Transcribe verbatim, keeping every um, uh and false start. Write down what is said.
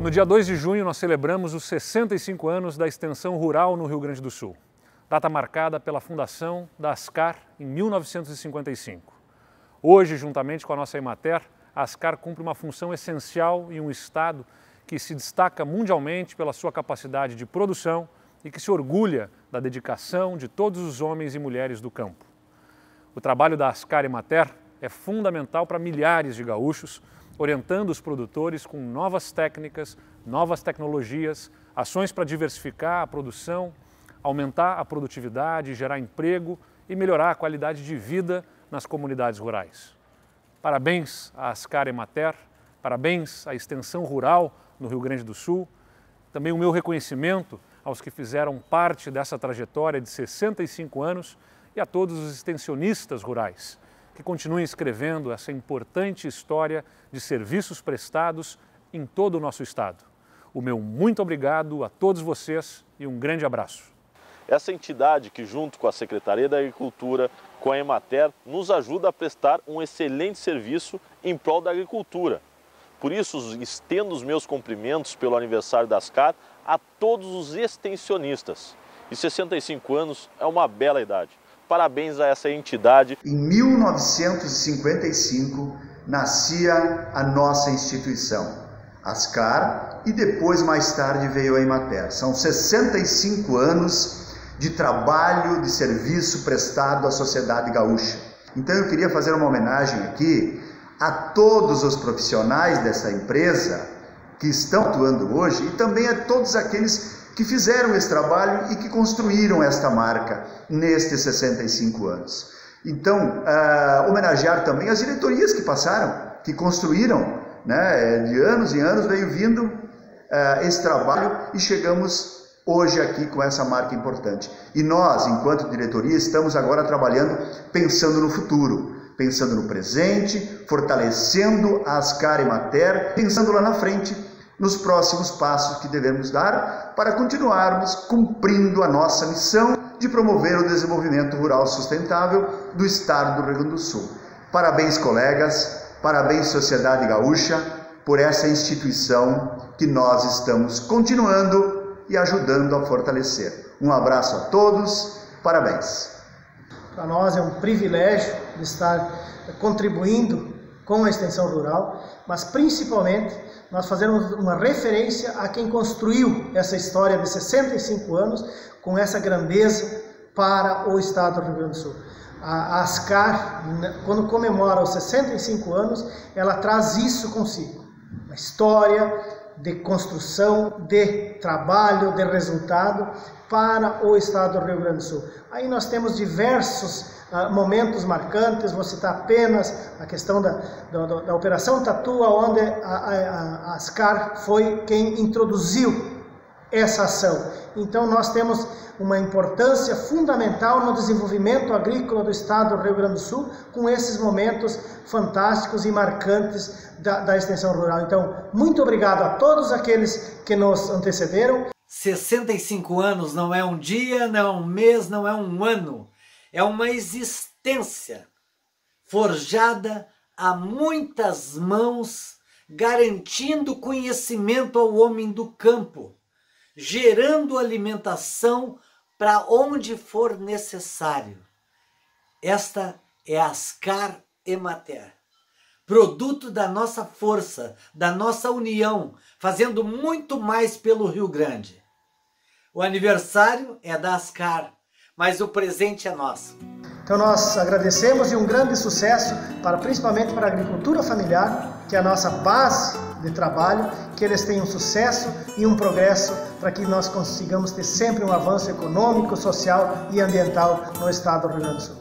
No dia dois de junho, nós celebramos os sessenta e cinco anos da extensão rural no Rio Grande do Sul, data marcada pela fundação da Ascar em mil novecentos e cinquenta e cinco. Hoje, juntamente com a nossa Emater, a Ascar cumpre uma função essencial em um estado que se destaca mundialmente pela sua capacidade de produção e que se orgulha da dedicação de todos os homens e mulheres do campo. O trabalho da Ascar Emater é fundamental para milhares de gaúchos, orientando os produtores com novas técnicas, novas tecnologias, ações para diversificar a produção, aumentar a produtividade, gerar emprego e melhorar a qualidade de vida nas comunidades rurais. Parabéns à Ascar Emater, parabéns à extensão rural no Rio Grande do Sul, também o meu reconhecimento aos que fizeram parte dessa trajetória de sessenta e cinco anos e a todos os extensionistas rurais, que continuem escrevendo essa importante história de serviços prestados em todo o nosso estado. O meu muito obrigado a todos vocês e um grande abraço. Essa entidade que, junto com a Secretaria da Agricultura, com a Emater, nos ajuda a prestar um excelente serviço em prol da agricultura. Por isso, estendo os meus cumprimentos pelo aniversário da Ascar a todos os extensionistas. E sessenta e cinco anos é uma bela idade. Parabéns a essa entidade. Em mil novecentos e cinquenta e cinco, nascia a nossa instituição, Ascar, e depois, mais tarde, veio a Emater. São sessenta e cinco anos de trabalho, de serviço prestado à sociedade gaúcha. Então eu queria fazer uma homenagem aqui a todos os profissionais dessa empresa que estão atuando hoje e também a todos aqueles que fizeram esse trabalho e que construíram esta marca nestes sessenta e cinco anos. Então, uh, homenagear também as diretorias que passaram, que construíram, né, de anos e anos veio vindo uh, esse trabalho e chegamos hoje aqui com essa marca importante. E nós, enquanto diretoria, estamos agora trabalhando pensando no futuro, pensando no presente, fortalecendo a Ascar Emater, pensando lá na frente, nos próximos passos que devemos dar para continuarmos cumprindo a nossa missão de promover o desenvolvimento rural sustentável do estado do Rio Grande do Sul. Parabéns, colegas, parabéns, sociedade gaúcha, por essa instituição que nós estamos continuando e ajudando a fortalecer. Um abraço a todos, parabéns. Para nós é um privilégio de estar contribuindo com a extensão rural, mas principalmente nós fazemos uma referência a quem construiu essa história de sessenta e cinco anos com essa grandeza para o estado do Rio Grande do Sul. A Ascar, quando comemora os sessenta e cinco anos, ela traz isso consigo, uma história de construção, de trabalho, de resultado para o estado do Rio Grande do Sul. Aí nós temos diversos Uh, momentos marcantes, vou citar apenas a questão da, da, da Operação Tatu, onde a, a, a Ascar foi quem introduziu essa ação. Então nós temos uma importância fundamental no desenvolvimento agrícola do estado do Rio Grande do Sul, com esses momentos fantásticos e marcantes da, da extensão rural. Então, muito obrigado a todos aqueles que nos antecederam. sessenta e cinco anos não é um dia, não é um mês, não é um ano. É uma existência forjada a muitas mãos, garantindo conhecimento ao homem do campo, gerando alimentação para onde for necessário. Esta é a Ascar Emater, produto da nossa força, da nossa união, fazendo muito mais pelo Rio Grande. O aniversário é da Ascar, mas o presente é nosso. Então nós agradecemos e um grande sucesso, para, principalmente para a agricultura familiar, que é a nossa base de trabalho, que eles tenham sucesso e um progresso para que nós consigamos ter sempre um avanço econômico, social e ambiental no estado do Rio Grande do Sul.